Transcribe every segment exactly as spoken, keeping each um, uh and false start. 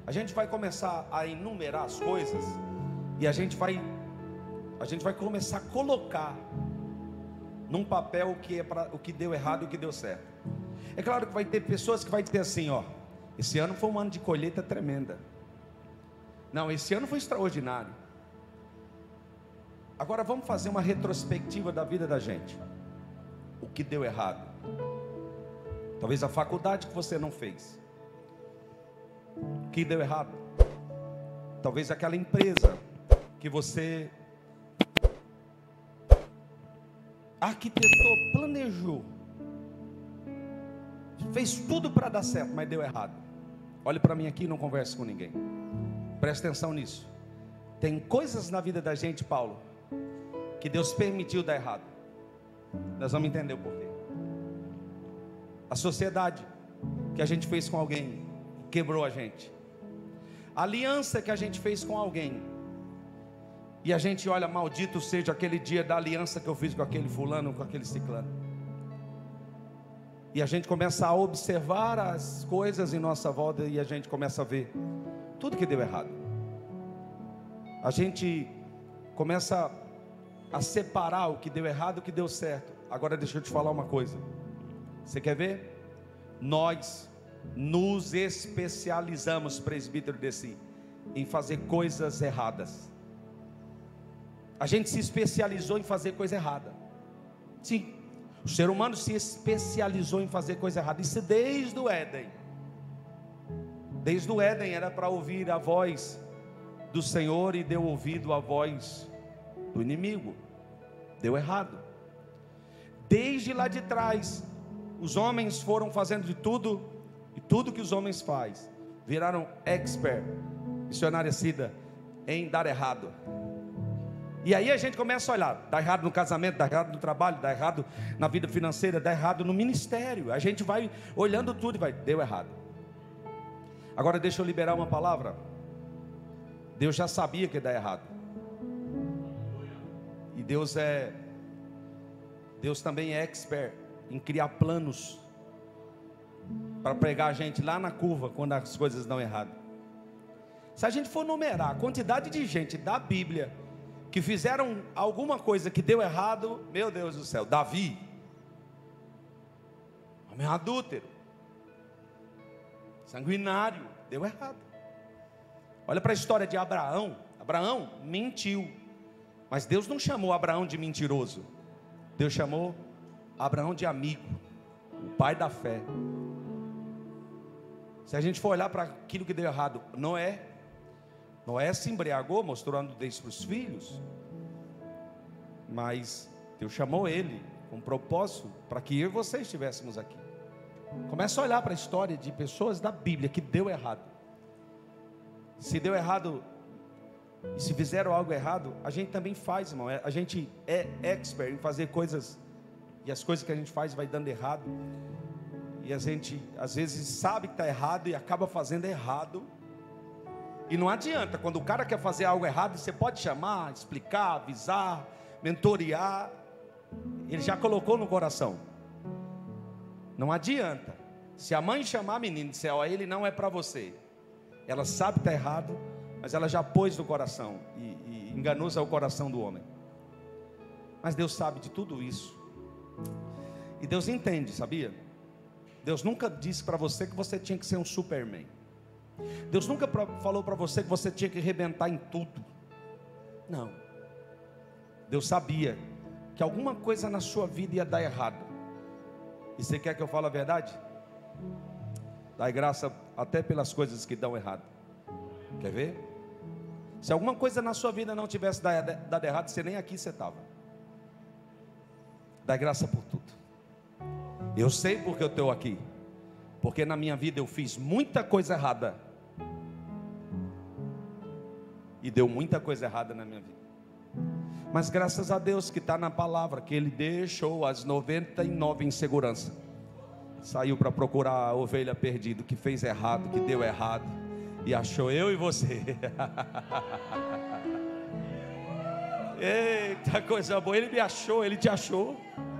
A gente vai começar a enumerar as coisas e a gente vai a gente vai começar a colocar num papel o que é para o que deu errado e o que deu certo. É claro que vai ter pessoas que vai dizer assim, ó, esse ano foi um ano de colheita tremenda. Não, esse ano foi extraordinário. Agora vamos fazer uma retrospectiva da vida da gente. O que deu errado? Talvez a faculdade que você não fez. O que deu errado? Talvez aquela empresa que você arquitetou, planejou, fez tudo para dar certo, mas deu errado. Olhe para mim aqui e não converse com ninguém. Presta atenção nisso. Tem coisas na vida da gente, Paulo, que Deus permitiu dar errado. Nós vamos entender o porquê. A sociedade que a gente fez com alguém quebrou a gente. A aliança que a gente fez com alguém, e a gente olha, maldito seja aquele dia da aliança que eu fiz com aquele fulano, com aquele ciclano. E a gente começa a observar as coisas em nossa volta e a gente começa a ver tudo que deu errado. A gente começa a separar o que deu errado e o que deu certo. Agora deixa eu te falar uma coisa. Você quer ver? Nós nos especializamos, presbítero desse, em fazer coisas erradas. A gente se especializou em fazer coisa errada. Sim, o ser humano se especializou em fazer coisa errada. Isso desde o Éden. Desde o Éden era para ouvir a voz do Senhor e deu ouvido à voz do inimigo. Deu errado. Desde lá de trás, os homens foram fazendo de tudo, e tudo que os homens fazem, viraram expert, missionária Cida, em dar errado. E aí a gente começa a olhar, dá errado no casamento, dá errado no trabalho, dá errado na vida financeira, dá errado no ministério. A gente vai olhando tudo e vai, deu errado. Agora deixa eu liberar uma palavra. Deus já sabia que ia dar errado. E Deus é Deus também é expert em criar planos para pregar a gente lá na curva quando as coisas dão errado. Se a gente for numerar a quantidade de gente da Bíblia que fizeram alguma coisa que deu errado, meu Deus do céu, Davi, homem adúltero, sanguinário, deu errado. Olha para a história de Abraão. Abraão mentiu, mas Deus não chamou Abraão de mentiroso. Deus chamou Abraão de amigo, o pai da fé. Se a gente for olhar para aquilo que deu errado, Noé, Noé se embriagou, mostrou a nudez para os filhos, mas Deus chamou ele com um propósito para que eu e você estivéssemos aqui. Começa a olhar para a história de pessoas da Bíblia que deu errado. Se deu errado, e se fizeram algo errado, a gente também faz, irmão. A gente é expert em fazer coisas, e as coisas que a gente faz vai dando errado, e a gente às vezes sabe que está errado e acaba fazendo errado. E não adianta, quando o cara quer fazer algo errado, você pode chamar, explicar, avisar, mentorear, ele já colocou no coração. Não adianta. Se a mãe chamar a menina e disser, ó, ele não é para você, ela sabe que está errado, mas ela já pôs no coração, e, e enganoso é o coração do homem. Mas Deus sabe de tudo isso, e Deus entende, sabia? Deus nunca disse para você que você tinha que ser um Superman. Deus nunca falou para você que você tinha que arrebentar em tudo. Não. Deus sabia que alguma coisa na sua vida ia dar errado. E você quer que eu fale a verdade? Dai graça até pelas coisas que dão errado. Quer ver? Se alguma coisa na sua vida não tivesse dado errado, você nem aqui você estava. Dai graça por tudo. Eu sei porque eu estou aqui. Porque na minha vida eu fiz muita coisa errada. E deu muita coisa errada na minha vida. Mas graças a Deus que está na palavra, que Ele deixou as noventa e nove em segurança. Saiu para procurar a ovelha perdida, que fez errado, que deu errado, e achou eu e você. Eita coisa boa, Ele me achou, Ele te achou.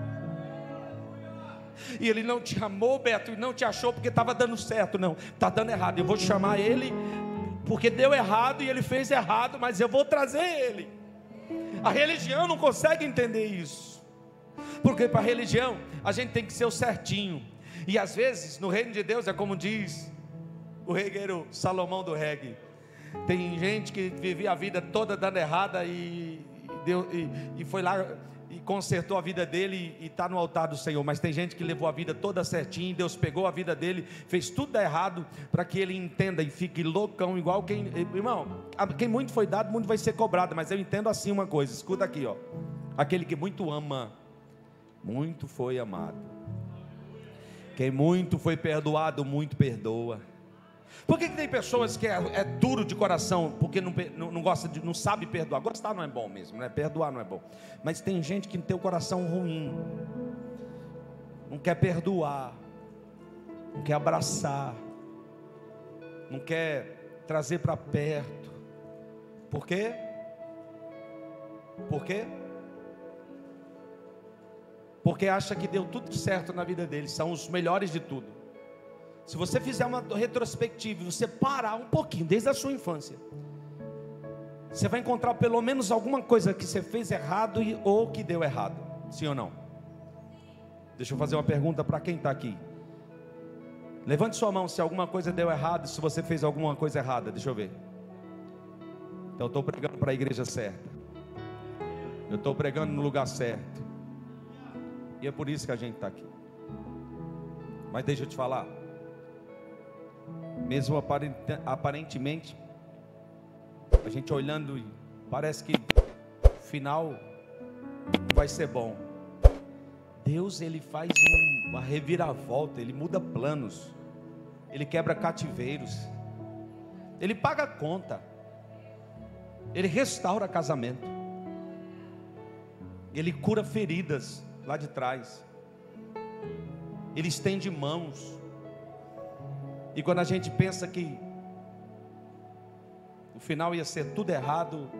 E Ele não te amou, Beto, e não te achou porque estava dando certo. Não, está dando errado. Eu vou chamar Ele porque deu errado e ele fez errado, mas eu vou trazer ele. A religião não consegue entender isso, porque para a religião a gente tem que ser o certinho, e às vezes no reino de Deus é como diz o regueiro Salomão do reggae: tem gente que vivia a vida toda dando errada e, e, deu, e, e foi lá e consertou a vida dele e está no altar do Senhor. Mas tem gente que levou a vida toda certinho, Deus pegou a vida dele, fez tudo dar errado, para que ele entenda e fique loucão, igual quem, irmão, quem muito foi dado, muito vai ser cobrado. Mas eu entendo assim uma coisa, escuta aqui, ó: aquele que muito ama, muito foi amado. Quem muito foi perdoado, muito perdoa. Por que, que tem pessoas que é, é duro de coração, porque não, não, não gosta de, não sabe perdoar? Gostar não é bom mesmo, né? Perdoar não é bom. Mas tem gente que tem o coração ruim, não quer perdoar, não quer abraçar, não quer trazer para perto. Por quê? Por quê? Porque acha que deu tudo certo na vida deles, são os melhores de tudo. Se você fizer uma retrospectiva, você parar um pouquinho, desde a sua infância, você vai encontrar pelo menos alguma coisa que você fez errado e, ou que deu errado. Sim ou não? Deixa eu fazer uma pergunta para quem está aqui. Levante sua mão se alguma coisa deu errado, se você fez alguma coisa errada. Deixa eu ver. Então eu estou pregando para a igreja certa, eu estou pregando no lugar certo, e é por isso que a gente está aqui. Mas deixa eu te falar, mesmo aparentemente, a gente olhando e parece que o final vai ser bom. Deus, ele faz um, uma reviravolta, ele muda planos, ele quebra cativeiros, ele paga a conta, ele restaura casamento, ele cura feridas lá de trás, ele estende mãos. E quando a gente pensa que o final ia ser tudo errado,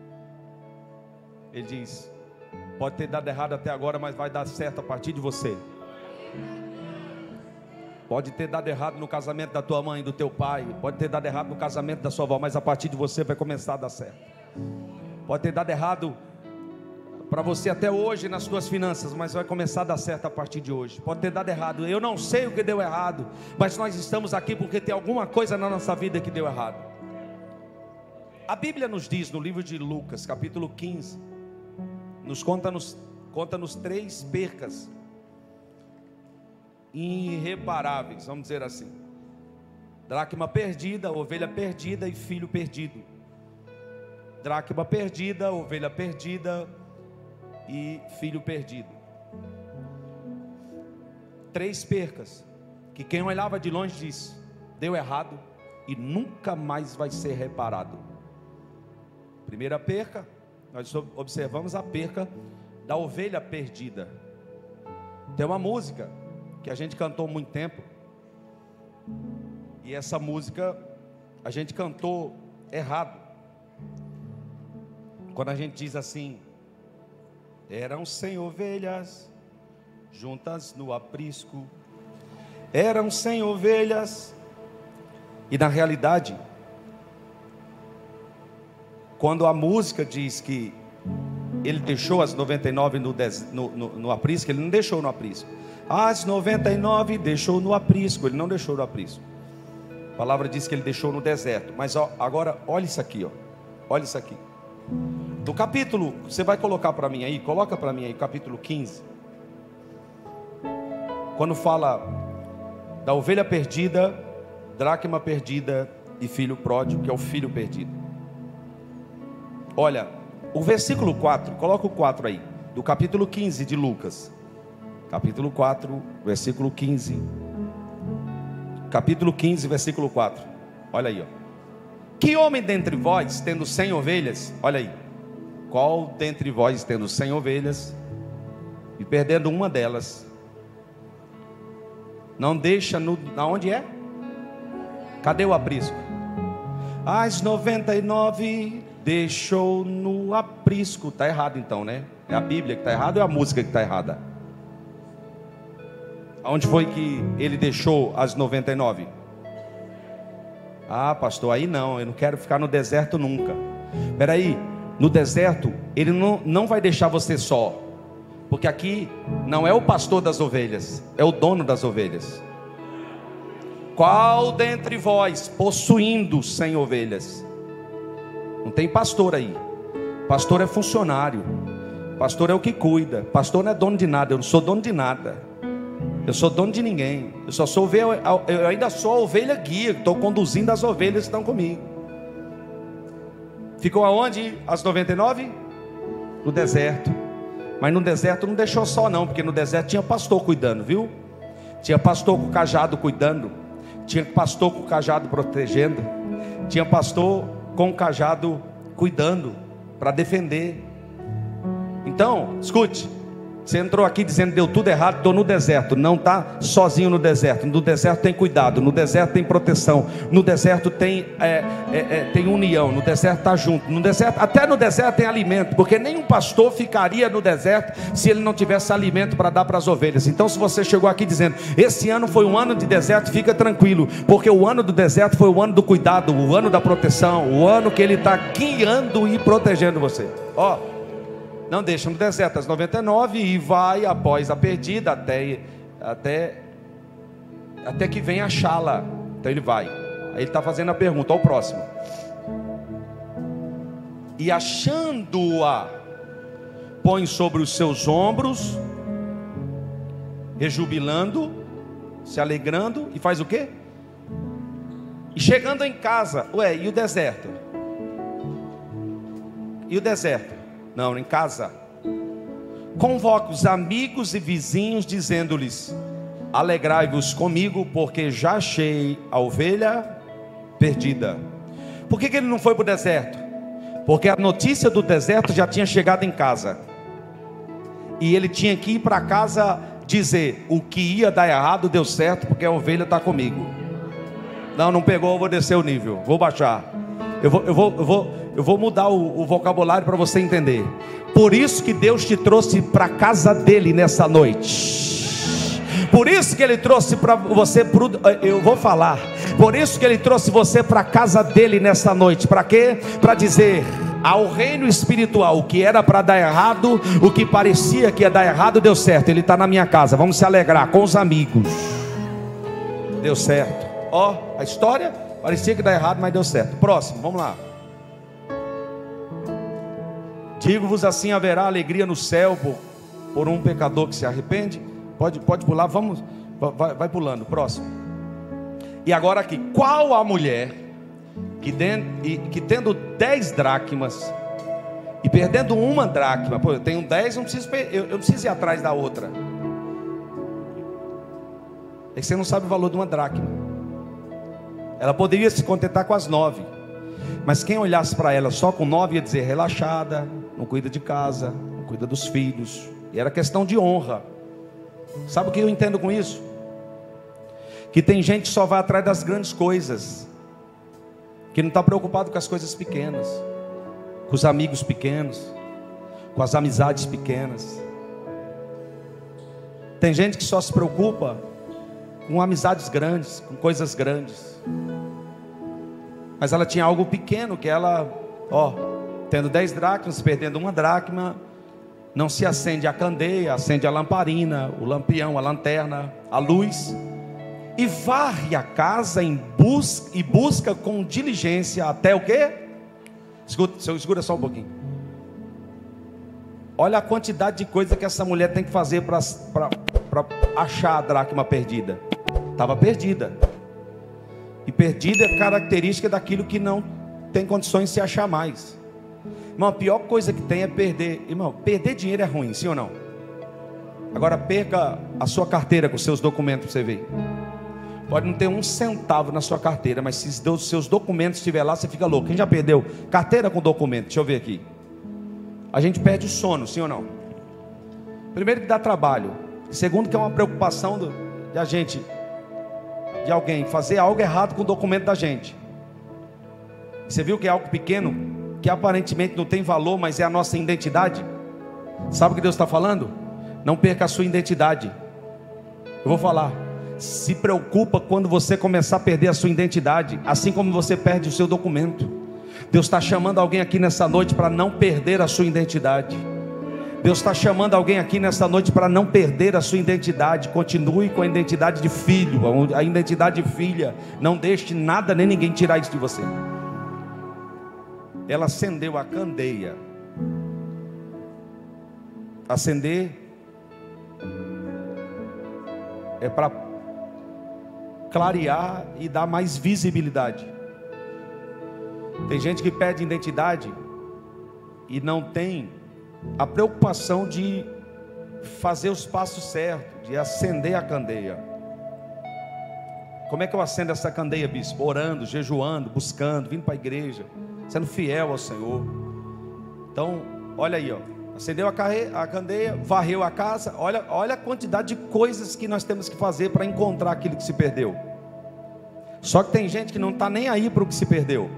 ele diz: pode ter dado errado até agora, mas vai dar certo a partir de você. Pode ter dado errado no casamento da tua mãe, do teu pai, pode ter dado errado no casamento da sua avó, mas a partir de você vai começar a dar certo. Pode ter dado errado para você até hoje nas suas finanças, mas vai começar a dar certo a partir de hoje. Pode ter dado errado, eu não sei o que deu errado, mas nós estamos aqui porque tem alguma coisa na nossa vida que deu errado. A Bíblia nos diz no livro de Lucas, capítulo quinze, nos conta nos, conta nos três percas irreparáveis, vamos dizer assim: dracma perdida, ovelha perdida e filho perdido. Dracma perdida, ovelha perdida e filho perdido. Três percas que quem olhava de longe disse: deu errado e nunca mais vai ser reparado. Primeira perca, nós observamos a perca da ovelha perdida. Tem uma música que a gente cantou há muito tempo, e essa música a gente cantou errado. Quando a gente diz assim: eram cem ovelhas juntas no aprisco, eram cem ovelhas, e na realidade, quando a música diz que ele deixou as noventa e nove no, no, no, no aprisco, ele não deixou no aprisco. As noventa e nove deixou no aprisco, ele não deixou no aprisco. A palavra diz que ele deixou no deserto. Mas ó, agora olha isso aqui, ó. Olha isso aqui. Do capítulo, você vai colocar para mim aí, coloca para mim aí, capítulo quinze. Quando fala da ovelha perdida, dracma perdida e filho pródigo, que é o filho perdido. Olha, o versículo quatro, coloca o quatro aí, do capítulo quinze de Lucas. Capítulo quatro, versículo quinze. Capítulo quinze, versículo quatro. Olha aí, ó. Que homem dentre vós, tendo cem ovelhas, olha aí, qual dentre vós, tendo cem ovelhas, e perdendo uma delas, não deixa no, aonde é? Cadê o aprisco? As noventa e nove deixou no aprisco. Está errado então, né? É a Bíblia que está errada ou é a música que está errada? Aonde foi que ele deixou as noventa e nove? Ah, pastor, aí não, eu não quero ficar no deserto nunca. Espera aí, no deserto ele não, não vai deixar você só, porque aqui não é o pastor das ovelhas, é o dono das ovelhas. Qual dentre vós, possuindo cem ovelhas? Não tem pastor aí. Pastor é funcionário. Pastor é o que cuida. Pastor não é dono de nada. Eu não sou dono de nada. Eu sou dono de ninguém. Eu só sou ovelha. Eu ainda sou a ovelha guia. Estou conduzindo as ovelhas que estão comigo. Ficou aonde as noventa e nove? No deserto. Mas no deserto não deixou só não, porque no deserto tinha pastor cuidando, viu? Tinha pastor com o cajado cuidando. Tinha pastor com o cajado protegendo. Tinha pastor com o cajado cuidando, para defender. Então, escute. Você entrou aqui dizendo deu tudo errado, estou no deserto. Não está sozinho no deserto. No deserto tem cuidado, no deserto tem proteção, no deserto tem, é, é, é, tem união, no deserto está junto, no deserto, até no deserto tem alimento, porque nenhum pastor ficaria no deserto se ele não tivesse alimento para dar para as ovelhas. Então, se você chegou aqui dizendo esse ano foi um ano de deserto, fica tranquilo, porque o ano do deserto foi o ano do cuidado, o ano da proteção, o ano que ele está guiando e protegendo você. Ó, não deixa no deserto as noventa e nove e vai após a perdida até, até, até que venha achá-la. Então ele vai. Aí ele está fazendo a pergunta, ao próximo. E achando-a, põe sobre os seus ombros, rejubilando, se alegrando, e faz o quê? E chegando em casa, ué, e o deserto? E o deserto? Não, em casa. Convoca os amigos e vizinhos, dizendo-lhes: alegrai-vos comigo, porque já achei a ovelha perdida. Por que que ele não foi para o deserto? Porque a notícia do deserto já tinha chegado em casa, e ele tinha que ir para casa dizer: o que ia dar errado deu certo, porque a ovelha está comigo. Não, não pegou, eu vou descer o nível, vou baixar. Eu vou, eu vou, eu vou, eu vou mudar o, o vocabulário para você entender. Por isso que Deus te trouxe para a casa dele nessa noite. Por isso que ele trouxe para você, pro, eu vou falar. Por isso que ele trouxe você para a casa dele nessa noite. Para quê? Para dizer ao reino espiritual: o que era para dar errado, o que parecia que ia dar errado, deu certo. Ele está na minha casa, vamos se alegrar com os amigos. Deu certo. Ó, a história parecia que ia dar errado, mas deu certo. Próximo, vamos lá. Digo-vos assim: haverá alegria no céu por, por um pecador que se arrepende. Pode, pode pular, vamos, vai, vai pulando, próximo. E agora aqui, qual a mulher que, dentro, que tendo dez dracmas e perdendo uma dracma, pô, eu tenho dez, eu não preciso, eu, eu não preciso ir atrás da outra. É que você não sabe o valor de uma dracma. Ela poderia se contentar com as nove, mas quem olhasse para ela só com nove ia dizer: relaxada, não cuida de casa, não cuida dos filhos. E era questão de honra. Sabe o que eu entendo com isso? Que tem gente que só vai atrás das grandes coisas, que não está preocupado com as coisas pequenas, com os amigos pequenos, com as amizades pequenas. Tem gente que só se preocupa com amizades grandes, com coisas grandes. Mas ela tinha algo pequeno que ela, ó, tendo dez dracmas, perdendo uma dracma, não se acende a candeia, acende a lamparina, o lampião, a lanterna, a luz, e varre a casa em bus, e busca com diligência até o quê? Escuta, escuta só um pouquinho. Olha a quantidade de coisa que essa mulher tem que fazer para achar a dracma perdida. Estava perdida. E perdida é característica daquilo que não tem condições de se achar mais. Irmão, a pior coisa que tem é perder. Irmão, perder dinheiro é ruim, sim ou não? Agora perca a sua carteira com seus documentos para você ver. Pode não ter um centavo na sua carteira, mas se os seus documentos estiver lá, você fica louco. Quem já perdeu carteira com documento? Deixa eu ver aqui. A gente perde o sono, sim ou não? Primeiro que dá trabalho. Segundo que é uma preocupação do, de a gente, de alguém fazer algo errado com o documento da gente. Você viu que é algo pequeno, que aparentemente não tem valor, mas é a nossa identidade? Sabe o que Deus está falando? Não perca a sua identidade. Eu vou falar. se preocupa quando você começar a perder a sua identidade, assim como você perde o seu documento. Deus está chamando alguém aqui nessa noite para não perder a sua identidade. Deus está chamando alguém aqui nessa noite para não perder a sua identidade. Continue com a identidade de filho, a identidade de filha. Não deixe nada nem ninguém tirar isso de você. Ela acendeu a candeia. Acender é para clarear e dar mais visibilidade. Tem gente que perde identidade e não tem a preocupação de fazer os passos certos, de acender a candeia. Como é que eu acendo essa candeia, bispo? Orando, jejuando, buscando, vindo para a igreja, sendo fiel ao Senhor. Então, olha aí, ó. Acendeu a, carre... a candeia, varreu a casa. Olha, olha a quantidade de coisas que nós temos que fazer para encontrar aquilo que se perdeu. Só que tem gente que não está nem aí para o que se perdeu.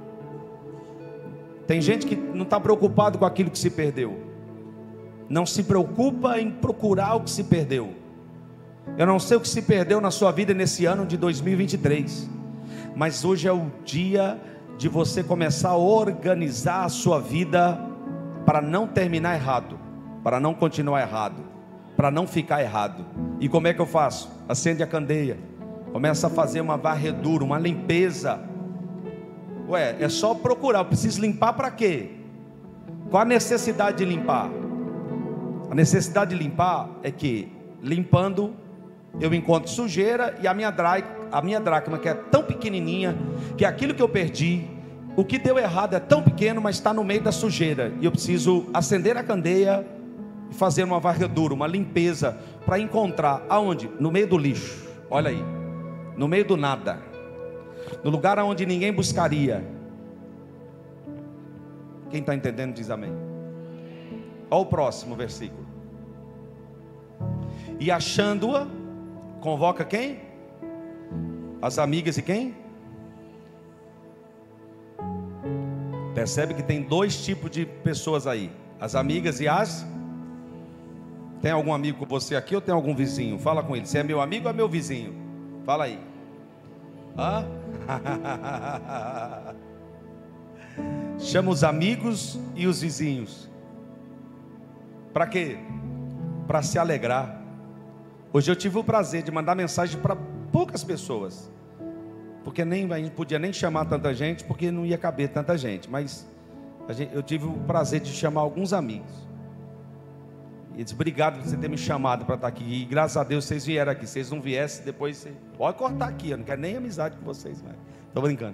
Tem gente que não está preocupado com aquilo que se perdeu. Não se preocupa em procurar o que se perdeu. Eu não sei o que se perdeu na sua vida nesse ano de dois mil e vinte e três. Mas hoje é o dia de você começar a organizar a sua vida para não terminar errado, para não continuar errado, para não ficar errado. E como é que eu faço? Acende a candeia, começa a fazer uma varredura, uma limpeza. Ué, é só procurar. Eu preciso limpar para quê? Qual a necessidade de limpar? A necessidade de limpar é que, limpando, eu encontro sujeira e a minha, dra... a minha dracma, que é tão pequenininha, que aquilo que eu perdi, o que deu errado é tão pequeno, mas está no meio da sujeira. E eu preciso acender a candeia e fazer uma varredura, uma limpeza, para encontrar, aonde? No meio do lixo. Olha aí, no meio do nada, no lugar onde ninguém buscaria. Quem está entendendo diz amém. Olha o próximo versículo. E achando-a, convoca quem? As amigas e quem? Percebe que tem dois tipos de pessoas aí: as amigas e as... Tem algum amigo com você aqui ou tem algum vizinho? Fala com ele. Você é meu amigo ou é meu vizinho? Fala aí. Hã? Chama os amigos e os vizinhos. Para quê? Para se alegrar. Hoje eu tive o prazer de mandar mensagem para poucas pessoas, porque nem, a gente podia nem chamar tanta gente, porque não ia caber tanta gente. Mas a gente, eu tive o prazer de chamar alguns amigos. E disse: obrigado por você ter me chamado para estar aqui. E graças a Deus vocês vieram aqui. Se vocês não viessem, depois você... pode cortar aqui. Eu não quero nem amizade com vocês, mas estou brincando.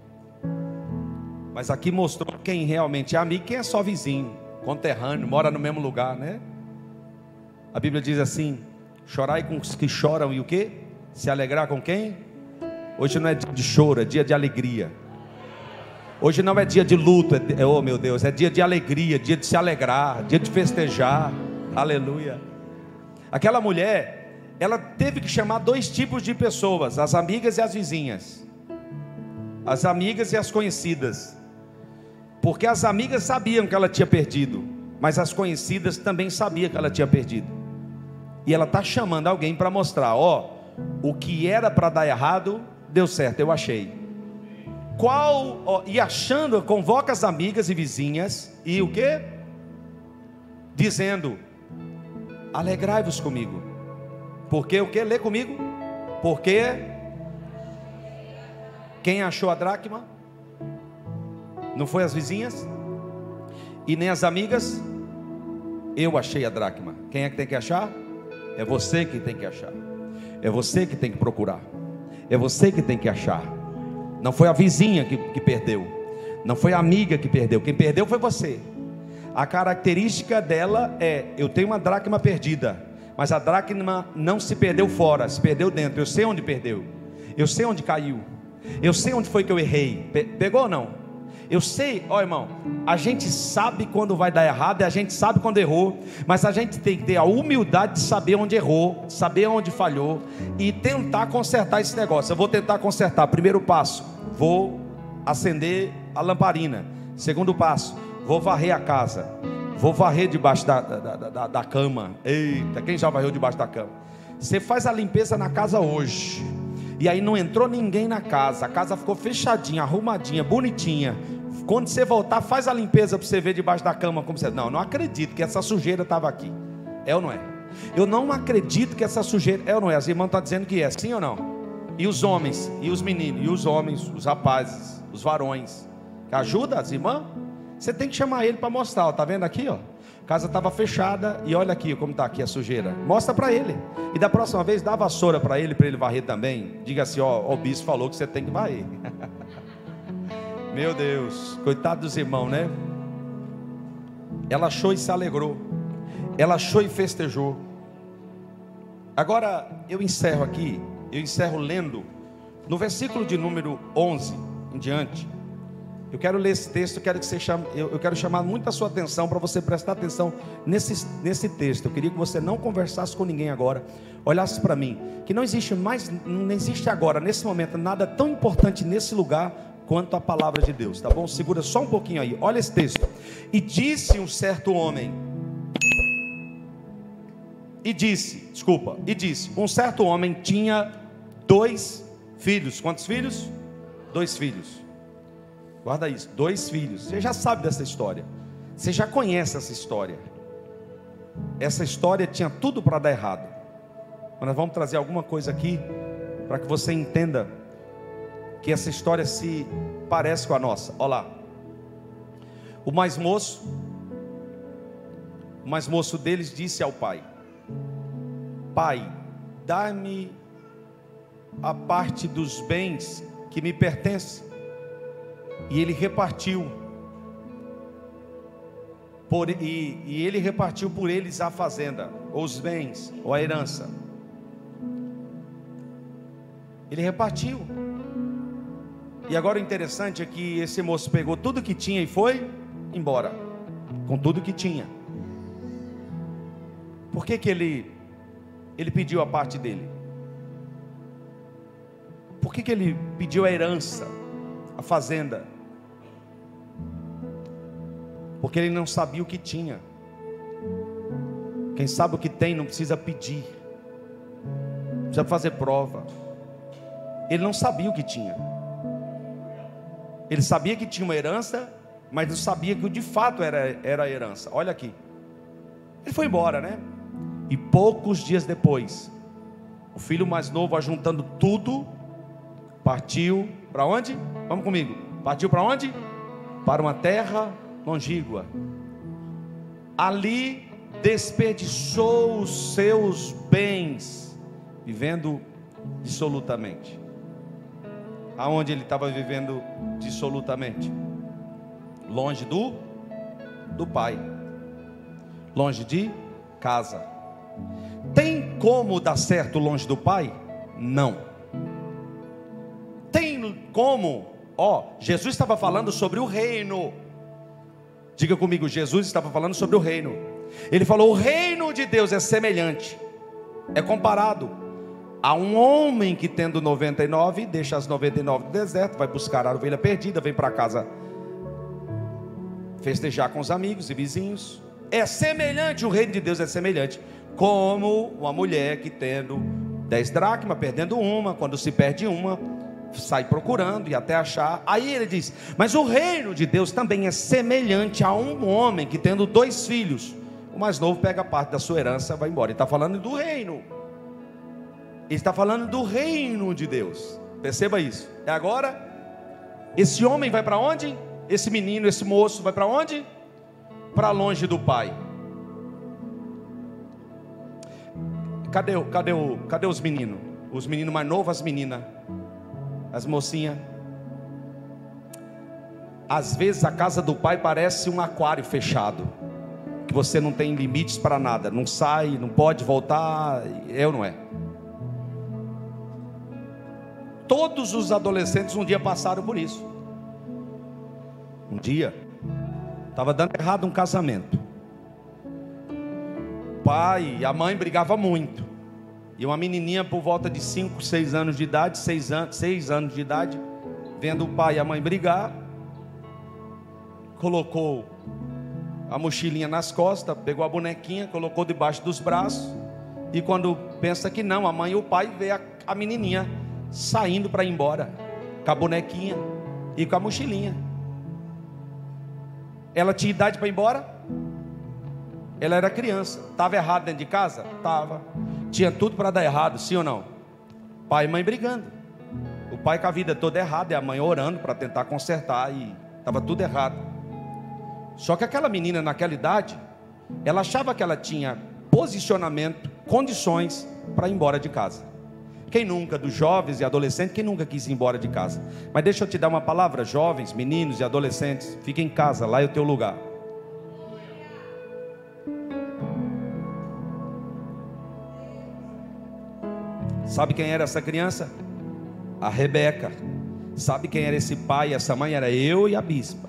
Mas aqui mostrou quem realmente é amigo, quem é só vizinho, conterrâneo, mora no mesmo lugar, né? A Bíblia diz assim: chorai com os que choram e o quê? Se alegrar com quem? Hoje não é dia de choro, é dia de alegria. Hoje não é dia de luto, é, oh meu Deus, é dia de alegria, dia de se alegrar, dia de festejar. Aleluia. Aquela mulher, ela teve que chamar dois tipos de pessoas: as amigas e as vizinhas, as amigas e as conhecidas. Porque as amigas sabiam que ela tinha perdido, mas as conhecidas também sabiam que ela tinha perdido. E ela está chamando alguém para mostrar: ó, o que era para dar errado, deu certo, eu achei. Qual, ó, e achando, convoca as amigas e vizinhas, e o que? Dizendo: alegrai-vos comigo. Porque o que? Lê comigo. Porque quem achou a dracma? Não foi as vizinhas? E nem as amigas? Eu achei a dracma. Quem é que tem que achar? É você que tem que achar. É você que tem que procurar. É você que tem que achar. Não foi a vizinha que, que perdeu. Não foi a amiga que perdeu. Quem perdeu foi você. A característica dela é: eu tenho uma dracma perdida, mas a dracma não se perdeu fora, se perdeu dentro. Eu sei onde perdeu, eu sei onde caiu, eu sei onde foi que eu errei. Pe- pegou ou não? Eu sei, ó irmão, a gente sabe quando vai dar errado, e a gente sabe quando errou, mas a gente tem que ter a humildade de saber onde errou, saber onde falhou e tentar consertar esse negócio. Eu vou tentar consertar. Primeiro passo: vou acender a lamparina. Segundo passo: vou varrer a casa. Vou varrer debaixo da, da, da, da cama. Eita, quem já varreu debaixo da cama? Você faz a limpeza na casa hoje, e aí não entrou ninguém na casa, a casa ficou fechadinha, arrumadinha, bonitinha. Quando você voltar, faz a limpeza para você ver debaixo da cama como você... Não, não acredito que essa sujeira estava aqui. É ou não é? Eu não acredito que essa sujeira... É ou não é? As irmãs estão dizendo que é, sim ou não? E os homens, e os meninos, e os homens, os rapazes, os varões, ajuda as irmãs? Você tem que chamar ele para mostrar, ó, tá vendo aqui, ó? A casa estava fechada, e olha aqui como está aqui a sujeira. Mostra para ele. E da próxima vez, dá a vassoura para ele, para ele varrer também. Diga assim, ó, ó, o bispo falou que você tem que varrer. Meu Deus, coitado dos irmãos, né? Ela achou e se alegrou. Ela achou e festejou. Agora, eu encerro aqui. Eu encerro lendo no versículo de número onze em diante. Eu quero ler esse texto, eu quero, que você chame, eu, eu quero chamar muito a sua atenção, para você prestar atenção nesse, nesse texto. Eu queria que você não conversasse com ninguém agora, olhasse para mim, que não existe mais, não existe agora, nesse momento, nada tão importante nesse lugar quanto a palavra de Deus, tá bom? Segura só um pouquinho aí, olha esse texto. E disse um certo homem, e disse, desculpa, e disse, um certo homem tinha dois filhos. Quantos filhos? Dois filhos. Guarda isso, dois filhos. Você já sabe dessa história, você já conhece essa história. Essa história tinha tudo para dar errado. Mas nós vamos trazer alguma coisa aqui para que você entenda que essa história se parece com a nossa. Olha lá. O mais moço, o mais moço deles disse ao pai: Pai, dá-me a parte dos bens que me pertence. E ele repartiu por, e, e ele repartiu por eles a fazenda, ou os bens, ou a herança. Ele repartiu. E agora o interessante é que esse moço pegou tudo que tinha e foi embora, com tudo que tinha. Por que que ele, ele pediu a parte dele? Por que que ele pediu a herança, a fazenda? Porque ele não sabia o que tinha. Quem sabe o que tem não precisa pedir, não precisa fazer prova. Ele não sabia o que tinha. Ele sabia que tinha uma herança, mas não sabia que de fato era, era a herança. Olha aqui. Ele foi embora, né? E poucos dias depois, o filho mais novo, ajuntando tudo, partiu para onde? Vamos comigo. Partiu para onde? Para uma terra longínqua. Ali desperdiçou os seus bens, vivendo dissolutamente. Aonde ele estava vivendo dissolutamente? Longe do do pai, longe de casa. Tem como dar certo longe do pai? Não. Tem como? Ó, Jesus estava falando sobre o reino. Diga comigo, Jesus estava falando sobre o reino. Ele falou: o reino de Deus é semelhante, é comparado a um homem que, tendo noventa e nove, deixa as noventa e nove no deserto, vai buscar a ovelha perdida, vem para casa festejar com os amigos e vizinhos. É semelhante, o reino de Deus é semelhante, como uma mulher que, tendo dez dracmas, perdendo uma, quando se perde uma, sai procurando e até achar. Aí ele diz: mas o reino de Deus também é semelhante a um homem que, tendo dois filhos, o mais novo pega parte da sua herança e vai embora. Ele está falando do reino. Ele está falando do reino de Deus. Perceba isso. E agora, esse homem vai para onde? Esse menino, esse moço vai para onde? Para longe do pai. Cadê, cadê, o, cadê os meninos? Os meninos mais novos, as meninas, as mocinhas. Às vezes a casa do pai parece um aquário fechado, que você não tem limites para nada, não sai, não pode voltar. É ou não é? Todos os adolescentes um dia passaram por isso. Um dia estava dando errado um casamento. O pai e a mãe brigavam muito. E uma menininha por volta de cinco, seis anos de idade, seis anos, seis anos de idade, vendo o pai e a mãe brigar, colocou a mochilinha nas costas, pegou a bonequinha, colocou debaixo dos braços E quando pensa que não, a mãe e o pai vê a, a menininha saindo para ir embora, com a bonequinha e com a mochilinha. Ela tinha idade para ir embora? Ela era criança. Estava errado dentro de casa? Estava. Tinha tudo para dar errado, sim ou não? Pai e mãe brigando. O pai com a vida toda errada e a mãe orando para tentar consertar, e estava tudo errado. Só que aquela menina naquela idade, ela achava que ela tinha posicionamento, condições para ir embora de casa. Quem nunca, dos jovens e adolescentes, quem nunca quis ir embora de casa? Mas deixa eu te dar uma palavra, jovens, meninos e adolescentes, fiquem em casa, lá é o teu lugar. Sabe quem era essa criança? A Rebeca. Sabe quem era esse pai e essa mãe? Era eu e a bispa.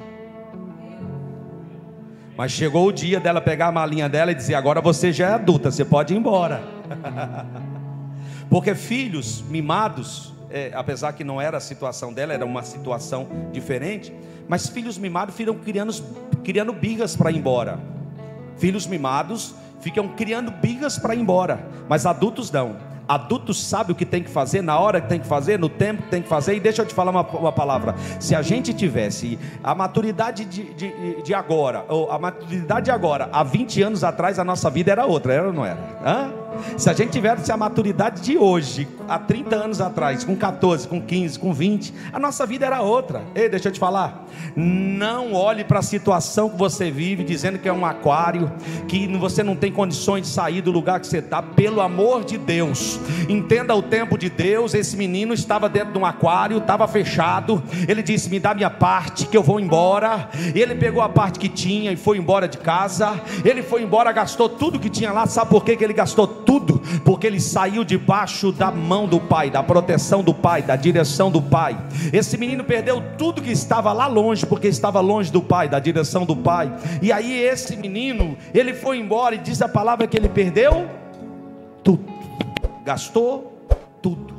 Mas chegou o dia dela pegar a malinha dela e dizer: agora você já é adulta, você pode ir embora. Porque filhos mimados, é, apesar que não era a situação dela, era uma situação diferente, mas filhos mimados ficam criando, criando bigas para ir embora. Filhos mimados ficam criando bigas para ir embora, mas adultos não. Adultos sabem o que tem que fazer, na hora que tem que fazer, no tempo que tem que fazer. E deixa eu te falar uma, uma palavra: se a gente tivesse a maturidade de, de, de agora, ou a maturidade de agora, há vinte anos atrás, a nossa vida era outra, era ou não era? Hã? Se a gente tivesse a maturidade de hoje, há trinta anos atrás, com quatorze, com quinze, com vinte, a nossa vida era outra. Ei, deixa eu te falar, não olhe para a situação que você vive dizendo que é um aquário, que você não tem condições de sair do lugar que você está. Pelo amor de Deus, entenda o tempo de Deus. Esse menino estava dentro de um aquário, estava fechado. Ele disse: me dá minha parte que eu vou embora. Ele pegou a parte que tinha e foi embora de casa. Ele foi embora, gastou tudo que tinha lá. Sabe por que que ele gastou tudo? Porque ele saiu debaixo da mão do pai, da proteção do pai, da direção do pai. Esse menino perdeu tudo que estava lá longe, porque estava longe do pai, da direção do pai. E aí esse menino, ele foi embora, e diz a palavra que ele perdeu tudo, gastou tudo.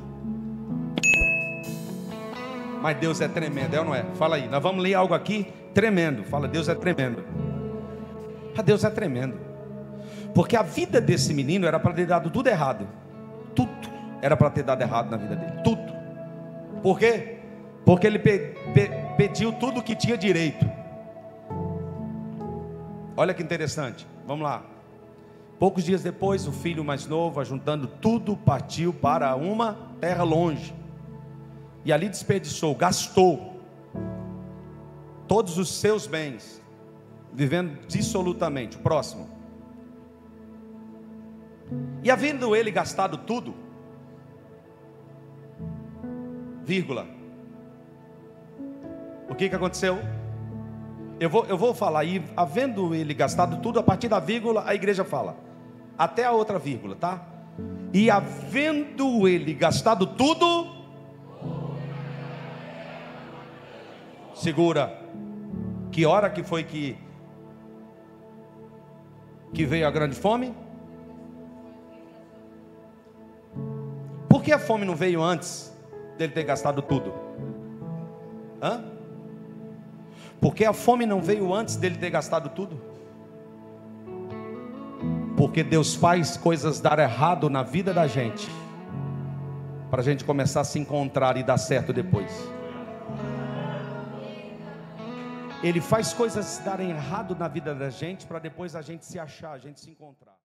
Mas Deus é tremendo, é ou não é? Fala aí, nós vamos ler algo aqui tremendo. Fala: Deus é tremendo. Ah, Deus é tremendo. Porque a vida desse menino era para ter dado tudo errado. Tudo era para ter dado errado na vida dele. Tudo. Por quê? Porque ele pe pe pediu tudo o que tinha direito. Olha que interessante. Vamos lá. Poucos dias depois, o filho mais novo, ajuntando tudo, partiu para uma terra longe. E ali desperdiçou, gastou todos os seus bens, vivendo dissolutamente. Próximo. E havendo ele gastado tudo, vírgula, o que que aconteceu? Eu vou, eu vou falar aí, havendo ele gastado tudo, a partir da vírgula a igreja fala, até a outra vírgula, tá? E havendo ele gastado tudo, segura, que hora que foi que, que veio a grande fome? Por que a fome não veio antes dele ter gastado tudo? Hã? Por que a fome não veio antes dele ter gastado tudo? Porque Deus faz coisas dar errado na vida da gente, para a gente começar a se encontrar e dar certo depois. Ele faz coisas darem errado na vida da gente, para depois a gente se achar, a gente se encontrar.